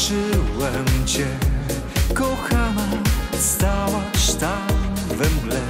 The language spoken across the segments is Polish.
Zobaczyłem cię, kochana, stałaś tam we mgle.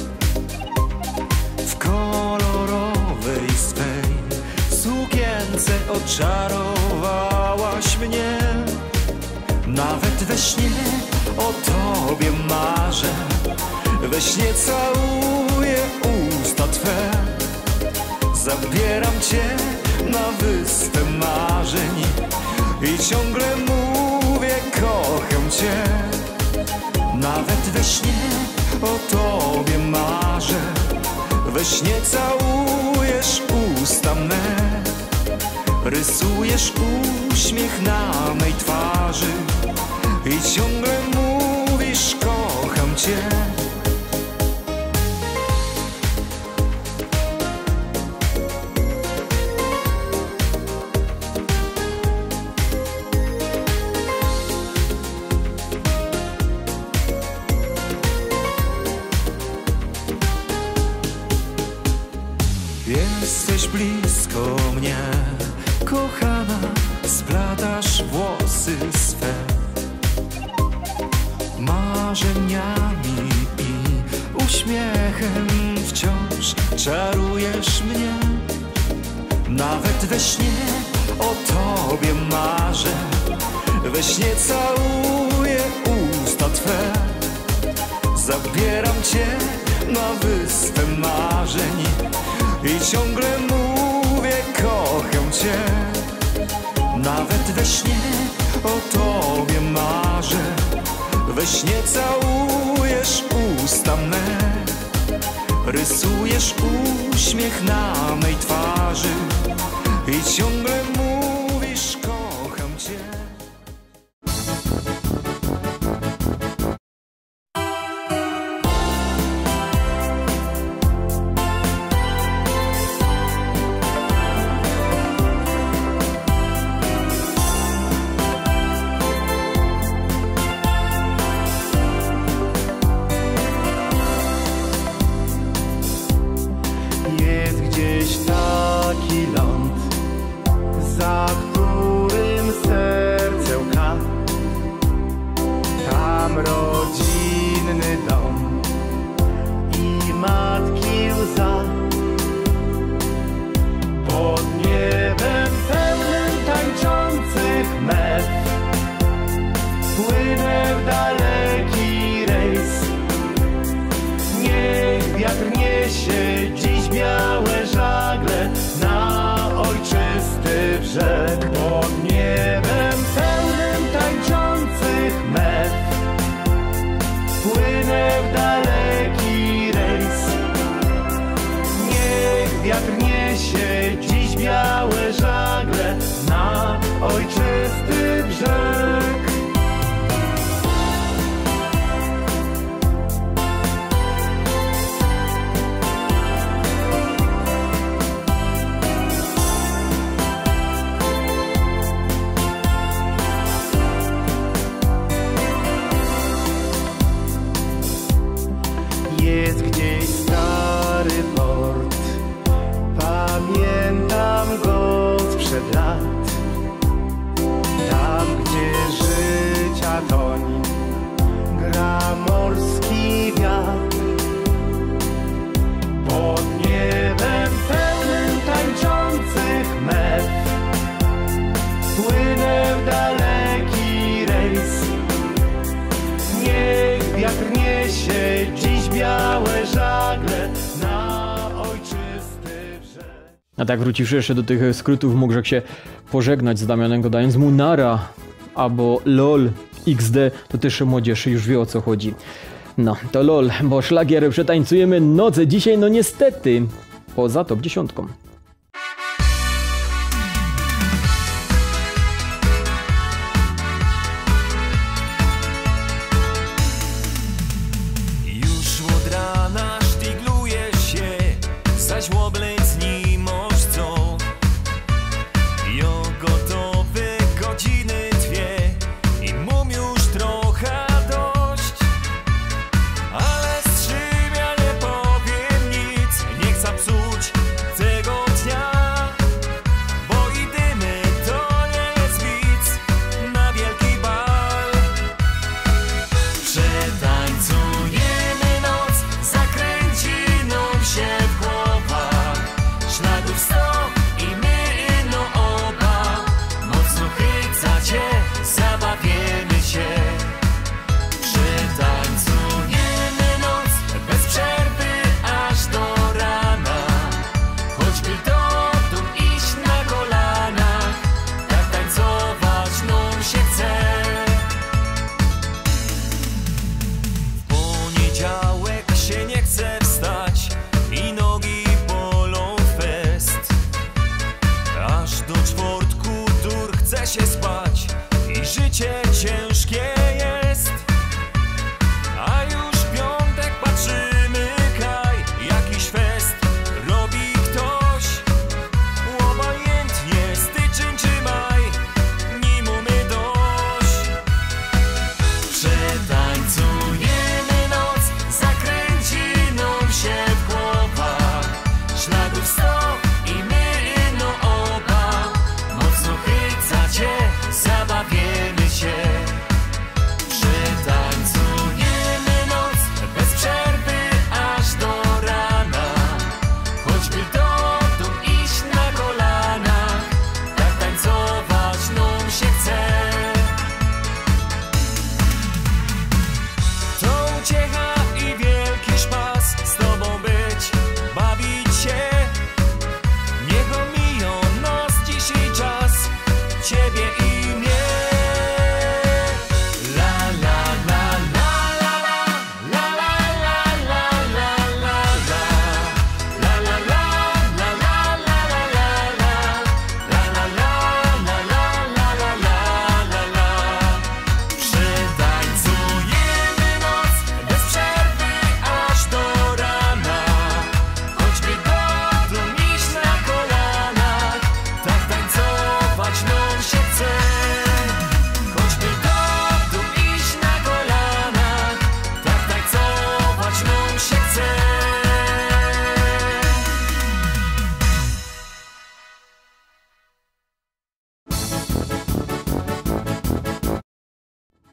W kolorowej swej sukience oczarowałaś mnie. Nawet we śnie o tobie marzę, we śnie całuję usta twe. Zabieram cię na wyspę marzeń i ciągle mówię, kocham cię. Nawet we śnie o tobie marzę, we śnie całujesz usta me. Rysujesz uśmiech na mej twarzy i ciągle mówisz, kocham cię. Jesteś blisko mnie, kochana, splatasz włosy swe marzeniami i uśmiechem wciąż czarujesz mnie. Nawet we śnie o tobie marzę, we śnie całuję usta twe. Zabieram cię na wyspę marzeń i ciągle mówię, kocham cię. Nawet we śnie o tobie marzę, we śnie całujesz usta me. Rysujesz uśmiech na mej twarzy i ciągle mówisz, kocham cię. Jest gdzieś taki ląd, za którym serce łka. Tam rodzinny dom i matki łza. Pod niebem pełnym tańczących mew płynę w daleki rejs. Niech wiatr niesie dziś białe żagle na ojczysty brzeg. Pod niebem pełnym tańczących mew płynę w daleki rejs. Niech wiatr niesie dziś białe żagle na ojczysty brzeg. Jest gdzieś stary port, pamiętam go sprzed lat. Tam, gdzie życia toń gra morski wiatr. Pod niebem pełnym tańczących mew płynę w daleki rejs. Niech wiatr niesie dziś białe żagle na ojczysty brzeg. A tak wróciwszy jeszcze do tych skrótów, mógł się pożegnać z Damianem, dodając mu nara albo lol XD, to też młodzież już wie, o co chodzi. No, to lol, bo szlagier przetańcujemy noce dzisiaj, no niestety, poza top 10. Już od rana sztygluje się, zaś łobleć z nim chcą. Jo gotowe godziny dwie i mum już trochę dość. Ale z czym ja nie powiem nic, nie chcę psuć tego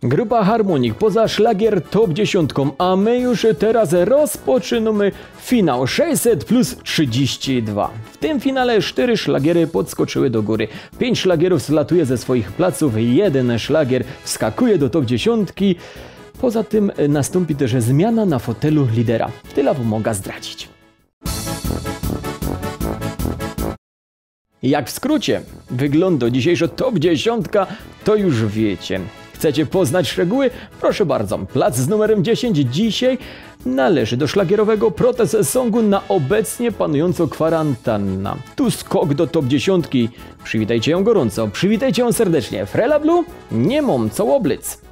Grupa Harmonik poza szlagier top 10, a my już teraz rozpoczynamy finał 600 plus 32. W tym finale 4 szlagiery podskoczyły do góry. 5 szlagierów zlatuje ze swoich placów, 1 szlagier wskakuje do top 10. Poza tym nastąpi też zmiana na fotelu lidera. Tyle wam mogę zdradzić. Jak w skrócie wygląda dzisiejsza top 10, to już wiecie. Chcecie poznać szczegóły? Proszę bardzo, plac z numerem 10 dzisiaj należy do szlagierowego protest songu na obecnie panującą kwarantanna. Tu skok do top 10. Przywitajcie ją gorąco, przywitajcie ją serdecznie. Frela Blue, nie mam co łoblic.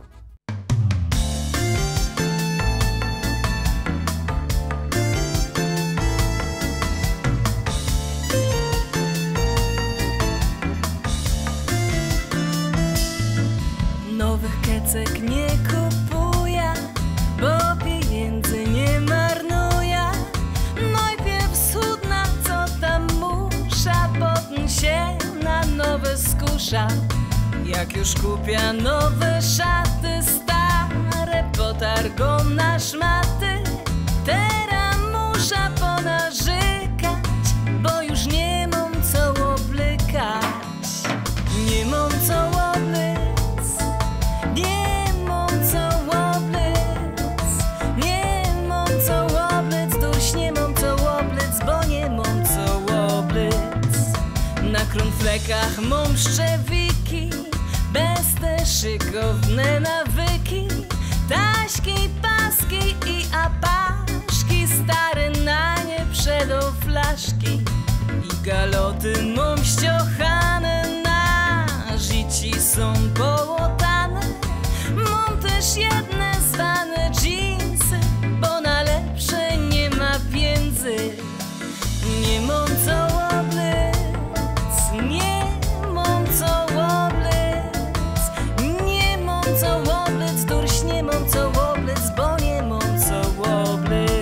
Nowych kecek nie kupuję, bo pieniędzy nie marnuję. Najpierw schudnę, co tam muszę, potem się na nowe skusza. Jak już kupię nowe szaty, stare potargą na szmaty. Teraz muszę ponarzekać, bo już nie mam co oblykać. Nie mam co oblykać. Nie mam co łoblic, nie mam co łoblic, duś nie mam co łoblic, bo nie mam co łoblic. Na kronflekach mam szczewiki, bez te szykowne nawyki. Taśki, paski i apaszki, stare na nie przedo flaszki. I galoty mam ściochane, na życi są połotane. Mam też jedne zwane dżinsy, bo na lepsze nie ma pieniędzy. Nie mam co łoblic, nie mam co łoblic, nie mam co łoblic, durś nie mam co łoblic, bo nie mam co łoblic.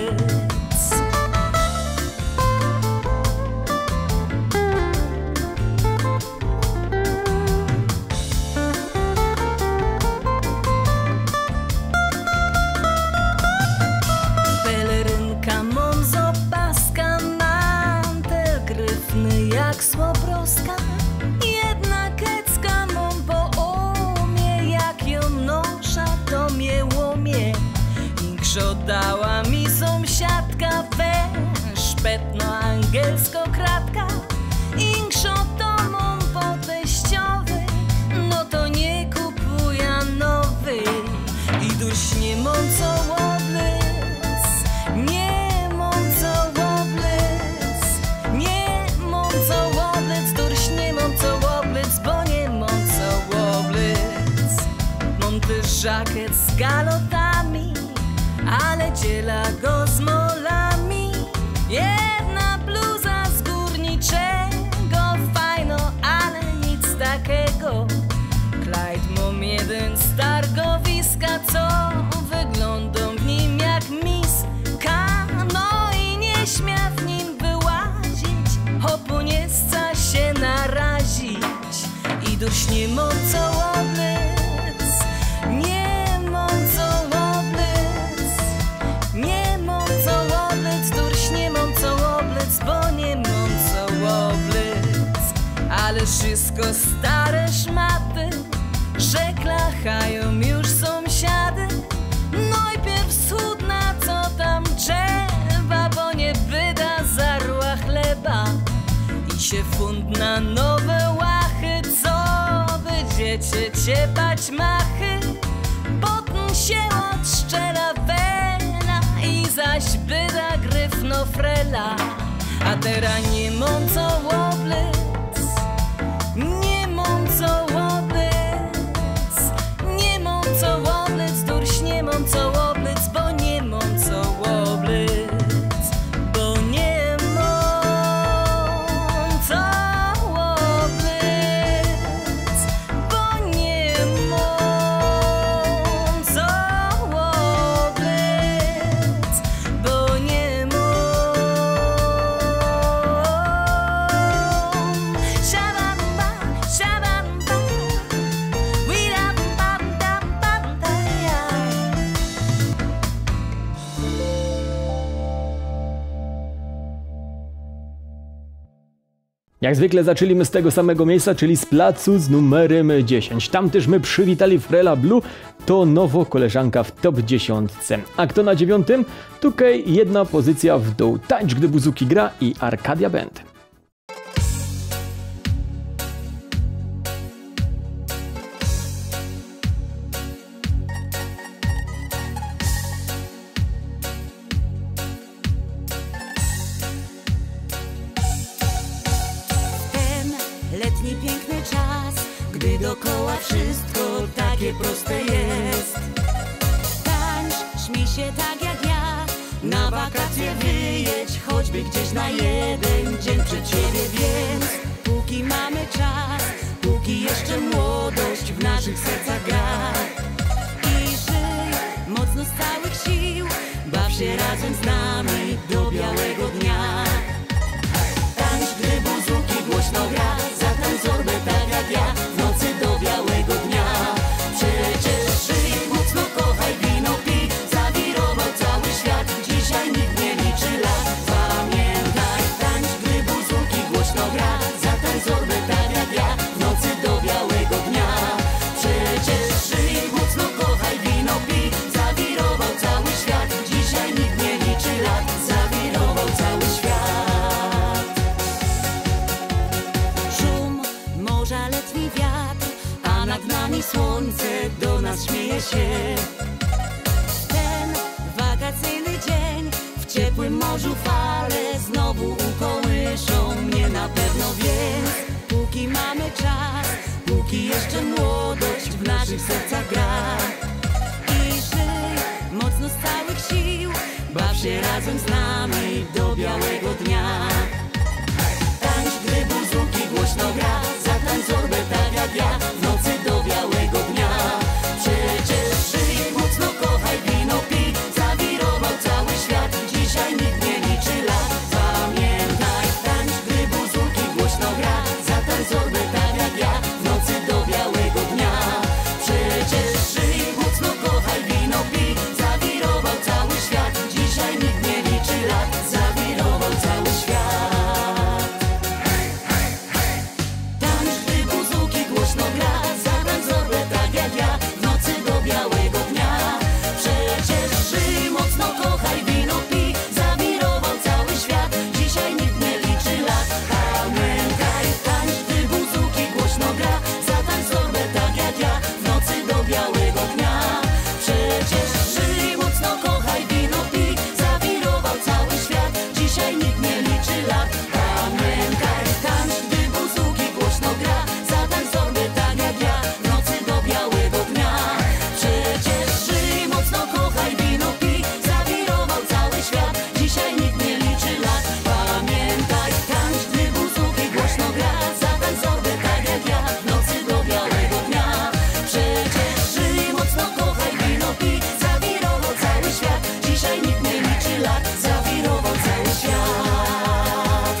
Jak słobroska, jedna kecka mam po umie. Jak ją noszę, to mnie łomie. Inkszo dała mi sąsiadka, szpetno angielsko kratka. Inkszo to mam po teściowy, no to nie kupuję nowy. I duś nie mam co łoblic, nie mam co łoblic, nie mam co łoblic, durś nie mam co łoblic, bo nie mam co łoblic. Mam też żakiet z galotami, ale dziela go z molami. Jedna bluza z górniczego, fajno, ale nic takiego. Clyde mam jeden z targowiska, co wyglądam w nim jak miska. No i nie śmia w nim wyłazić, hopu nie chce się narazić. I dusz nie mam co łoblic, nie mam co łoblic, nie mam co łoblic, dusz nie mam co łoblic, bo nie mam co łoblic. Ale wszystko stare szmaty, że klachają już sąsiady. Najpierw schudna, co tam trzeba, bo nie wyda zarła chleba. I się fund na nowe łachy, co będziecie ciepać machy. Potem się odszczela wena i zaś byda gryfno frela. A teraz nie mam co łoblic, nie mam co łoblic, nie mam co łoblic, durś nie mam co łoblic, bo nie mam co łoblic, bo nie mam co łoblic, bo nie mam co łoblic, bo nie mam. Jak zwykle zaczęliśmy z tego samego miejsca, czyli z placu z numerem 10. Tam też my przywitali Frela Blue, to nowo koleżanka w top 10. A kto na 9? Tutaj jedna pozycja w dół. Tańcz, gdy Buzuki gra i Arcadia Band. Letni piękny czas, gdy dookoła wszystko takie proste jest. Tańcz, śmiej się tak jak ja, na wakacje wyjedź, choćby gdzieś na jeden dzień przed siebie, więc póki mamy czas, póki jeszcze młodość w naszych sercach gra. I żyj mocno z całych sił, baw się razem z nami do białego dnia. Tańcz, gdy Buzuki głośno gra, zatań zorbę tak jak ja, w nocy do białego dnia. Przecież żyj, mocno kochaj, wino pij, zawirował cały świat, dzisiaj nikt nie liczy lat. Pamiętaj, tańcz, gdy Buzuki głośno gra, zatań zorbę tak jak ja, w nocy do białego dnia. Przecież żyj, mocno kochaj, wino pij, zawirował cały świat, dzisiaj nikt nie liczy lat, zawirował cały świat. Szum morza, letni wiatr, a nad nami słońce do nas śmieje się. Ten wakacyjny dzień, w ciepłym morzu fale znowu ukołyszą mnie na pewno, więc póki mamy czas, póki jeszcze młodość w naszych sercach gra. I żyj mocno z całych sił, baw się razem z nami do białego dnia. Tańcz, gdy Buzuki głośno gra, zatań zorbę tak jak ja, w nocy do białego dnia. Przecież żyj, mocno kochaj, wino pij, zawirował cały świat, dzisiaj nikt nie liczy lat. Pamiętaj, tańcz, gdy Buzuki głośno gra, zatań zorbę tak jak ja, w nocy do białego dnia. Przecież żyj, mocno kochaj, wino pij, zawirował cały świat, dzisiaj nikt nie liczy lat, zawirował cały świat. Tańcz, gdy Buzuki głośno gra, zatań zorbę tak jak ja, w nocy do białego dnia. Przecież żyj, mocno kochaj, wino pij, zawirował cały świat, dzisiaj nikt nie liczy lat. Pamiętaj, tańcz, gdy Buzuki głośno gra, zatań zorbę tak jak ja, w nocy do białego dnia. Przecież żyj, mocno kochaj, wino pij, zawirował cały świat, dzisiaj nikt nie liczy lat. Pamiętaj, tańcz, gdy Buzuki głośno gra, zatań zorbę tak jak ja, w nocy do białego dnia. Przecież żyj, mocno kochaj, wino pij, zawirował cały świat, dzisiaj nikt nie liczy lat. Pamiętaj, tańcz, gdy Buzuki głośno gra, zatań zorbę tak jak ja, w nocy do białego dnia. Przecież żyj, mocno kochaj, wino pij, zawirował cały świat, dzisiaj nikt nie liczy lat, zawirował cały świat.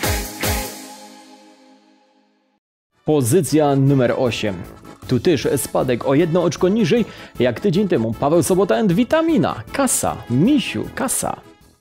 Pozycja numer 8. Tu też spadek o jedno oczko niżej, jak tydzień temu. Paweł Sobota and Witamina. Kasa, misiu, kasa.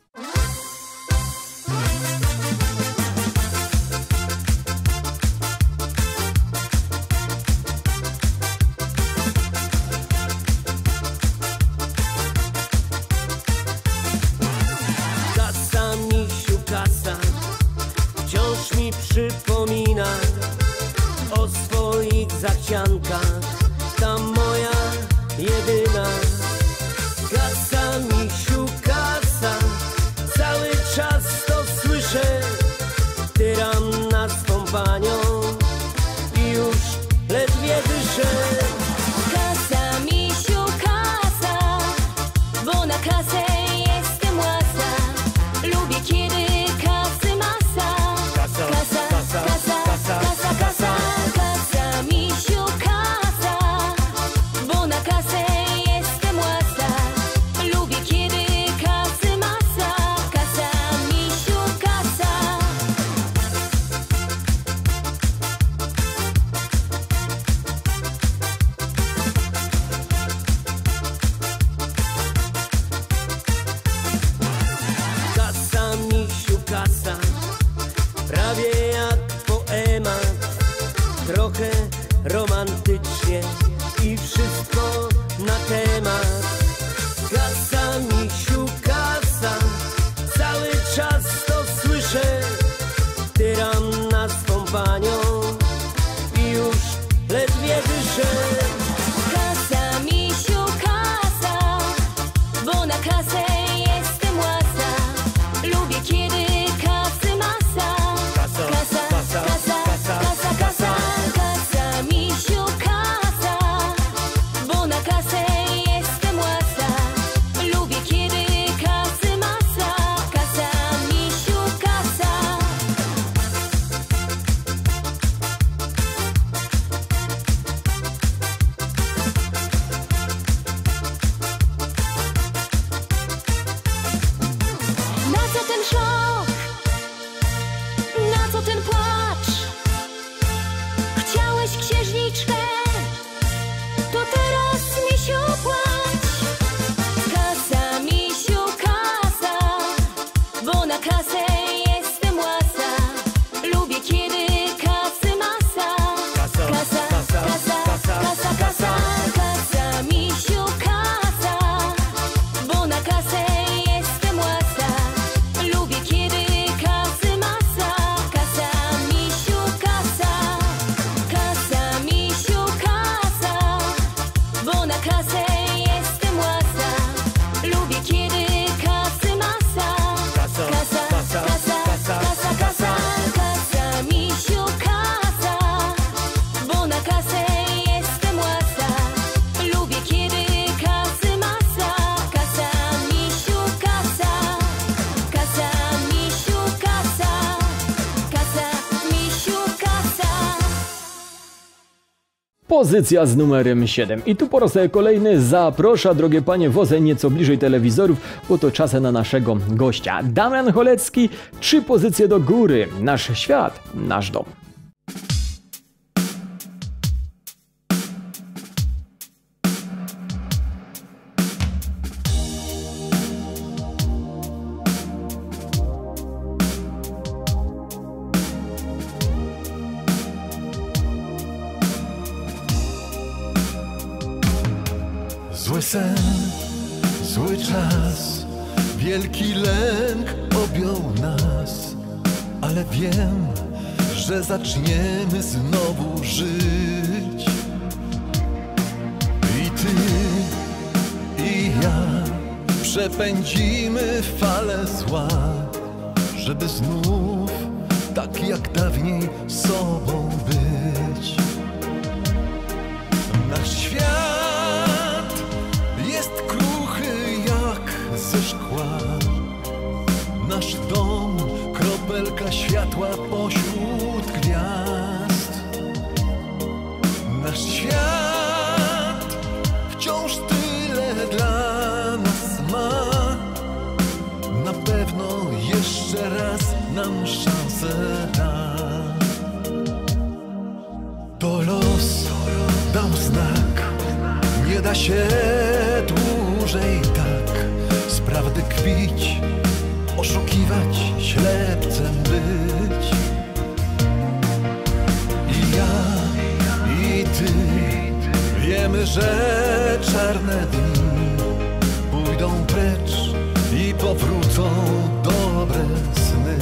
Kasa, misiu, kasa, wciąż mi przypomina o swoich zachciankach, ta moja jedyna. Kasa, misiu, kasa, cały czas to słyszę, tyram nad swą panią i już ledwie dyszę. Kasa, misiu, kasa, bo na kasę jestem łasa. Lubię, kiedy kasy masa. Kasa, kasa, kasa, kasa, kasa. Kasa, misiu, kasa, bo na kasę jestem łasa. Lubię, kiedy kasy masa. Kasa, misiu, kasa. Kasa, misiu, kasa, prawie jak po romantycznie i wszystko na temat. Kasa, misiu, kasa, cały czas to słyszę. Tyranna z kompanią i już ledwie dyszę. Kasa, misiu, kasa, bo na kasę jestem łasa. Lubię kiedy kasy masa. Kasa, kasa, kasa, kasa, kasa. Kasa, misiu, kasa, bo na kasę jestem łasa. Lubię kiedy kasy masa. Kasa, misiu, kasa. Na co ten szok? Na co ten płacz? Chciałeś księżniczkę? To teraz misiu płacz. Kasa, misiu, kasa, bo na kasę jestem łasa. Lubię kiedy kasy masa. Kasa, kasa, kasa, kasa, kasa. Kasa, misiu, kasa, bo na kasę jestem łasa. Lubię kiedy kasy masa. Kasa, misiu, kasa. Kasa, misiu, kasa, bo na kasę jestem łasa. Lubię kiedy kasy masa. Kasa, kasa, kasa, kasa, kasa. Kasa, misiu, kasa, bo na kasę jestem łasa. Lubię kiedy kasy masa. Kasa, misiu, kasa. Kasa, misiu, kasa. Kasa, misiu, kasa. Pozycja z numerem 7. I tu po raz kolejny zaprasza, drogie panie, wozę nieco bliżej telewizorów, bo to czas na naszego gościa. Damian Cholecki, 3 pozycje do góry. Nasz świat, nasz dom. Zły sen, zły czas, wielki lęk objął nas, ale wiem, że zaczniemy znowu żyć. I ty, i ja przepędzimy falę zła, żeby znów tak jak dawniej sobą być. Nasz świat jest kruchy jak ze szkła. Nasz dom, kropelka światła pośród gwiazd. Nasz świat wciąż tyle dla nas ma. Na pewno jeszcze raz nam szansę da. To los dał znak, nie da się dłużej tak z prawdy kpić, oszukiwać, ślepcem być. I ja, i ty wiemy, że czarne dni pójdą precz i powrócą dobre sny.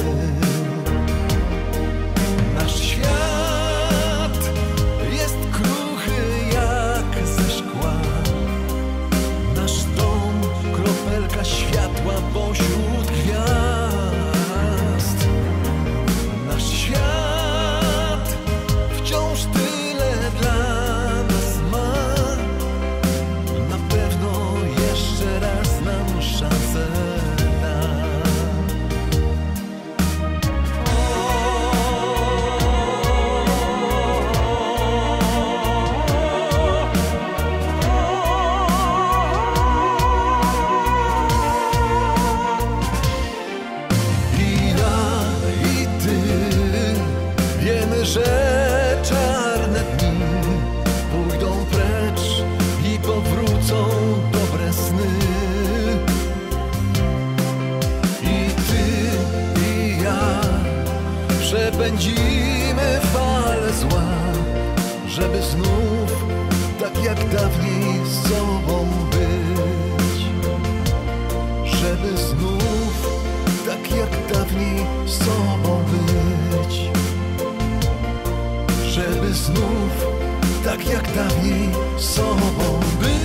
Nasz świat jest kruchy jak ze szkła. Nasz dom, kropelka światła pośród gwiazd. Nasz świat wciąż tyle dla nas ma. Na pewno jeszcze raz nam szansę da. I ja, i ty wiemy, że czarne dni pójdą precz i powrócą dobre sny. I ty, i ja przepędzimy falę zła, żeby znów tak jak dawniej z sobą być. Żeby znów tak jak dawniej z sobą być. Żeby znów tak jak dawniej z sobą być.